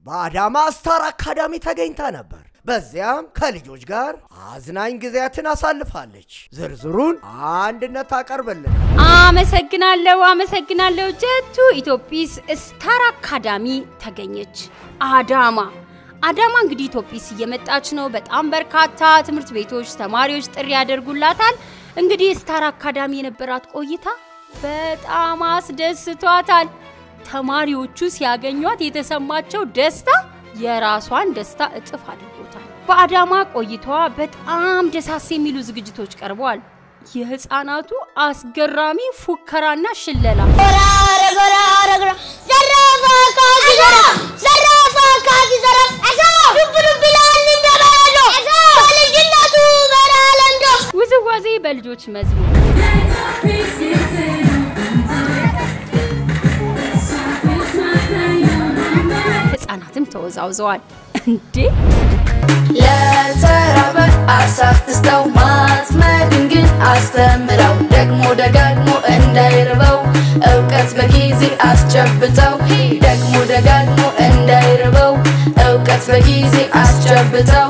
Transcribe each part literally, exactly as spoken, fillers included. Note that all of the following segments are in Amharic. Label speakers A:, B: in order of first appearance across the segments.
A: በአዳማ ስታር አካዳሚ ተገኝታ ነበር። በዚያም ከልጆች ጋር አዝናኝ ጊዜያትን አሳልፋለች። ዝርዝሩን አንድነት ታቀርብልን።
B: አመሰግናለሁ አመሰግናለሁ ጀቱ ኢትዮጲስ ስታር አካዳሚ ተገኘች። አዳማ አዳማ እንግዲህ ኢትዮጲስ እየመጣች ነው። በጣም በርካታ ትምህርት ቤቶች ተማሪዎች ጥሪ ያደርጉላታል። እንግዲህ ስታር አካዳሚ የነበራት ቆይታ በጣም አስደስቷታል። ተማሪዎቹ ሲያገኙት የተሰማቸው ደስታ የራሷን ደስታ እጥፍ አድርጎታል። በአዳማ ቆይታዋ በጣም ደሳስ የሚሉ ዝግጅቶች ቀርበዋል። የህፃናቱ አስገራሚ ፉከራና ሽለላ
C: ጎራ ጎራ ጎራ ዘራፋ ካኪ ዘራፍ ዘራፋ ካኪ ዘራፍ አሶ ዱብዱብ ይላል እንደባዶ አሶ በልጅነቱ በራለንዶ
B: ውዝዋዜ በልጆች መዝሙር ህፃናትም ተወዛውዘዋል። እንዴ
D: ለተራበ አሳትስተው ማጥመድን ግን አስተምረው ደግሞ ደጋግሞ እንዳይርበው እውቀት በጊዜ አስጨብጠው ደግሞ ደጋግሞ እንዳይርበው እውቀት በጊዜ አስጨብጠው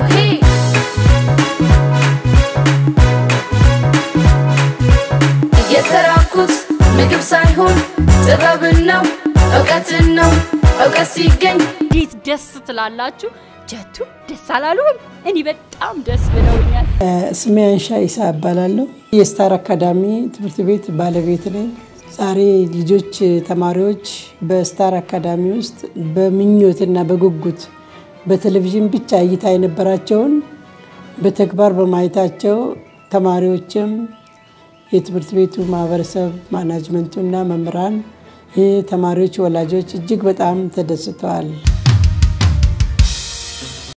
D: የተራኩት ምግብ ሳይሆን ጥበብን ነው እውቀትን ነው እውቀት ሲገኝ
B: ዲት ደስ ትላላችሁ። ጀቱ ደስ አላሉም? እኔ በጣም ደስ ብለውኛል።
E: ስሜ አንሻ ኢሳ እባላለሁ። የስታር አካዳሚ ትምህርት ቤት ባለቤት ነኝ። ዛሬ ልጆች ተማሪዎች በስታር አካዳሚ ውስጥ በምኞትና በጉጉት በቴሌቪዥን ብቻ እይታ የነበራቸውን በተግባር በማየታቸው ተማሪዎችም የትምህርት ቤቱ ማህበረሰብ ማናጅመንቱና መምህራን የተማሪዎች ወላጆች እጅግ በጣም ተደስተዋል።